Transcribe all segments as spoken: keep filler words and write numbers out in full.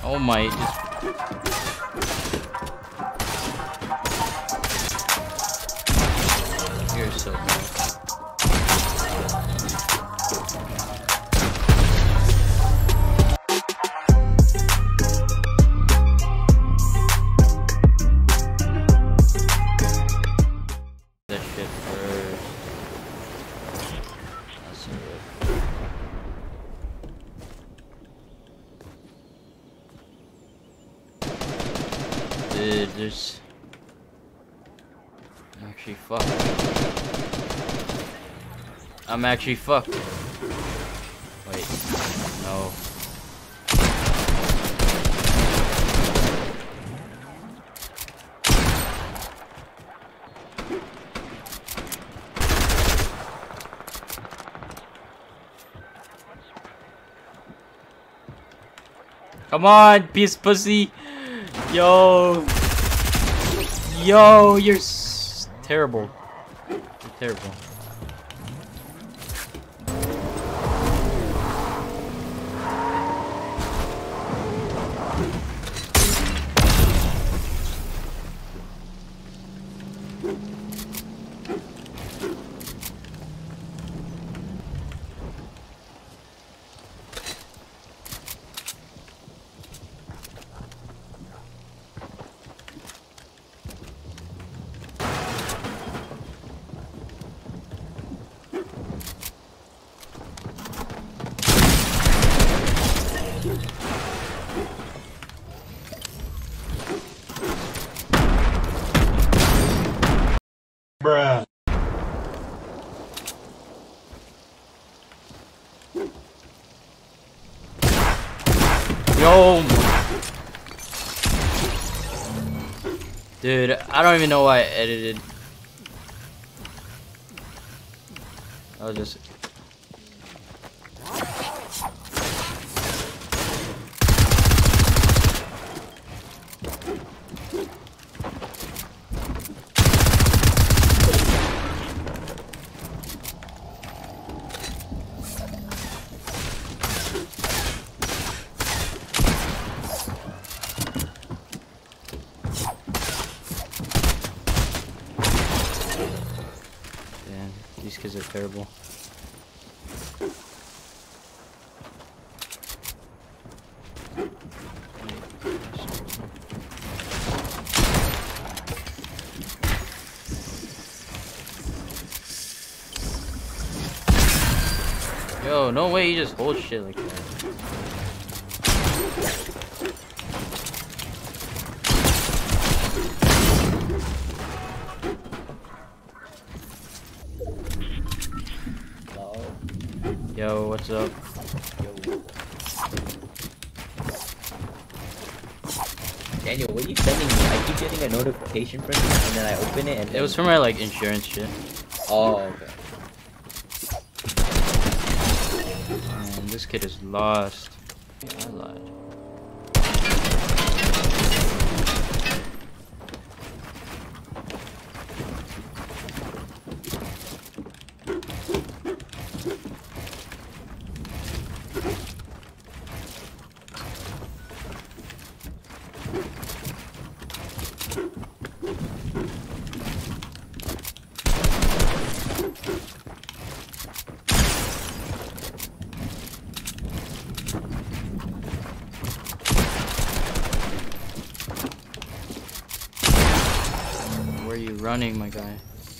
Oh my, just... You're so bad. That shit first. That's it. Dude, there's... I'm actually fucked. I'm actually fucked. Wait, no. Come on, piece of pussy. Yo. Yo, you're s terrible. You're terrible. Bruh. Yo. Dude, I don't even know why I edited. I was just... Man, these kids are terrible. Yo, no way you just hold shit like that. Yo, what's up? Yo. Daniel, what are you sending me? I keep getting a notification from you, and then I open it, and It was for my like insurance shit. Oh, okay. Man, this kid is lost. I lied. Where are you running, my guy?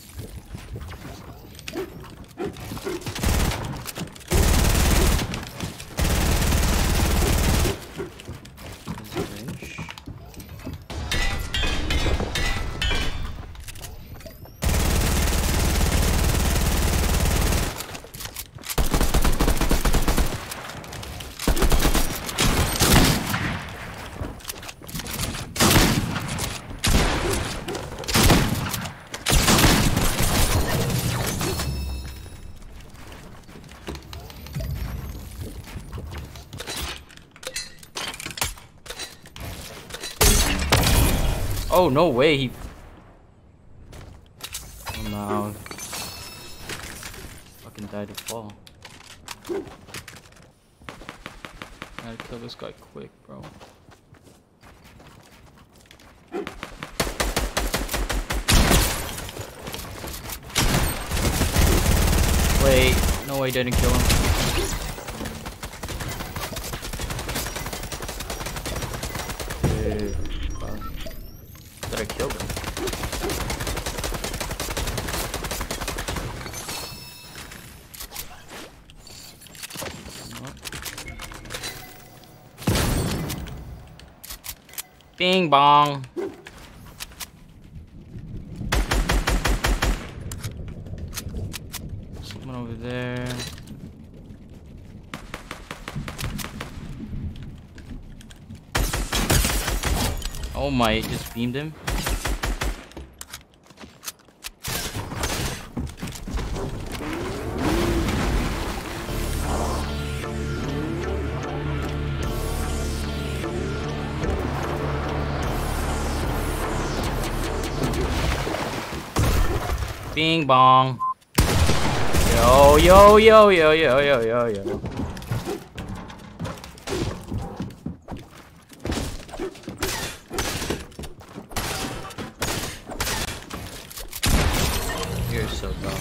Oh, no way, he... Oh, no. Fucking died to fall. Gotta kill this guy quick, bro. why he didn't kill him. Dude, fuck. Thought I killed him. Bing bong. Someone over there. Oh my, it just beamed him. Bing bong. Yo, yo, yo, yo, yo, yo, yo, yo. You're so dumb.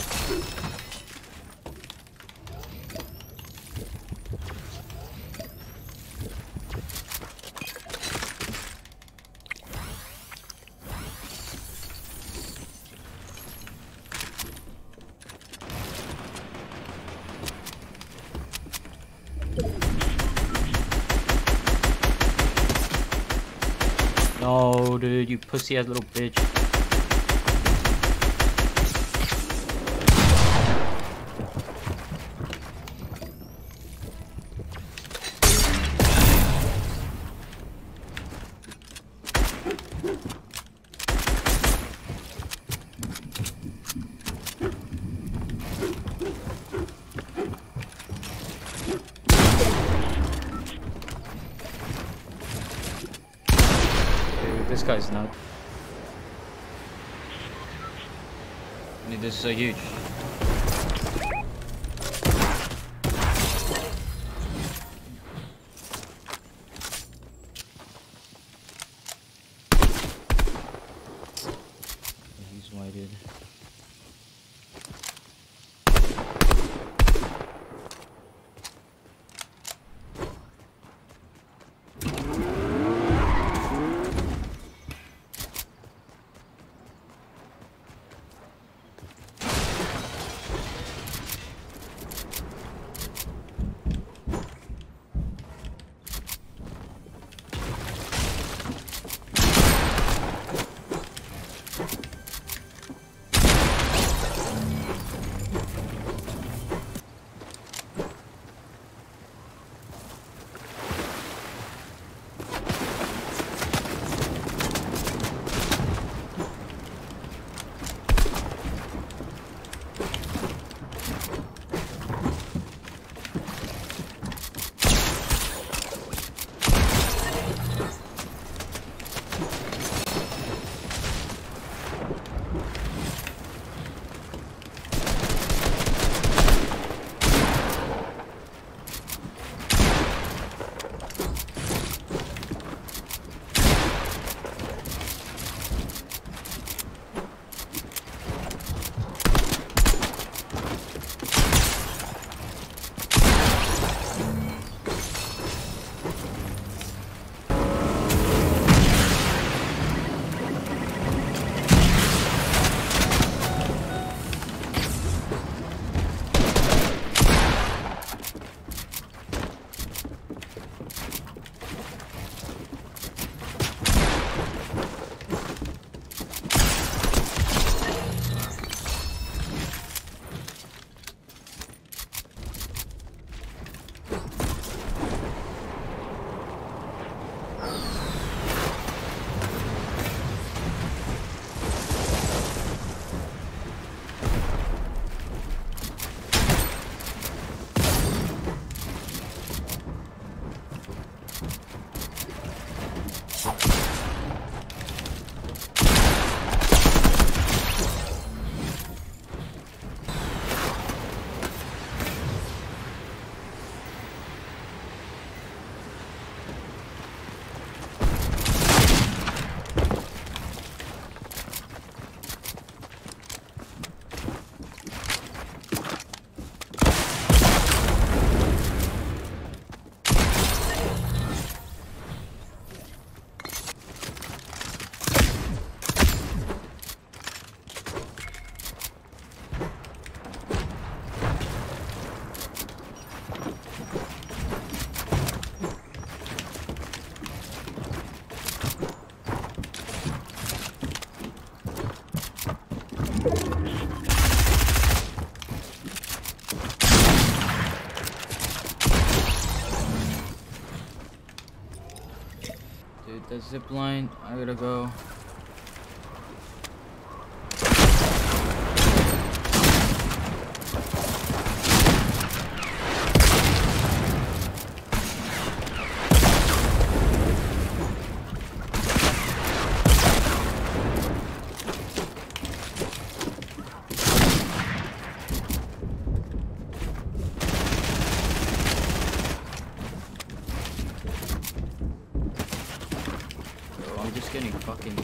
No, dude, you pussy ass little bitch. This guy's not. I mean, this is so huge. He's whited. Dude, that zip line, I gotta go. I'm just getting fucking...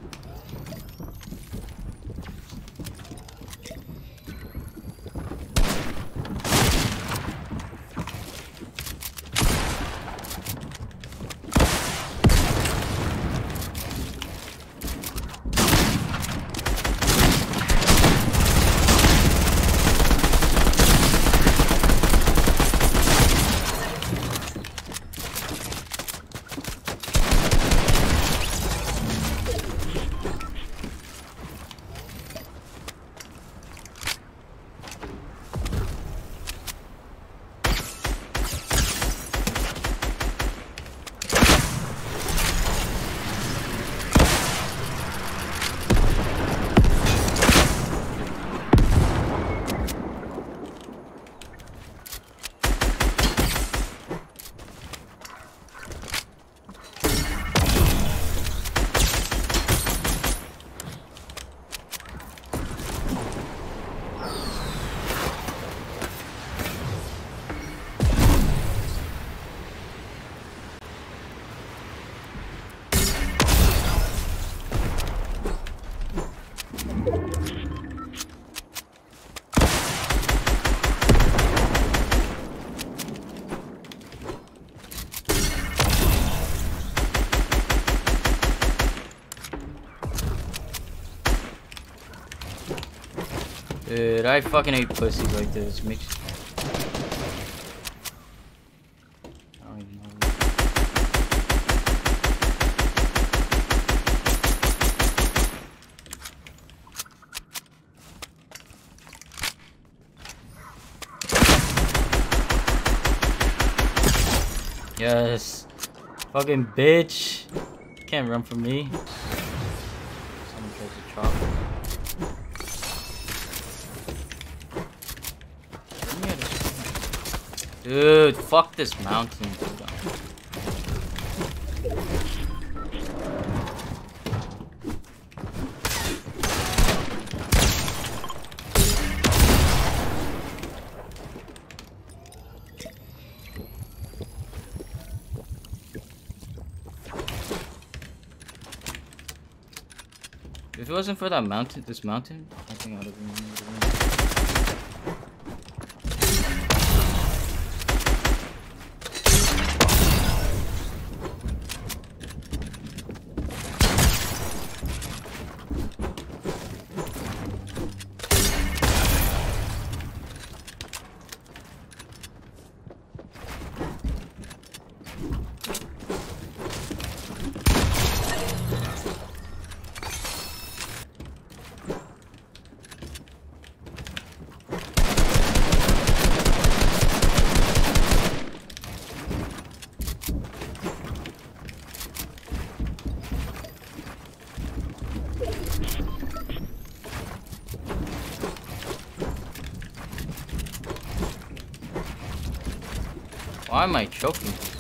Dude, I fucking hate pussies like this. Makes... I don't even know. Yes. Fucking bitch. Can't run from me. Someone tries to chop. Dude, fuck this mountain. If it wasn't for that mountain, this mountain, I think I would have been. Why am I choking?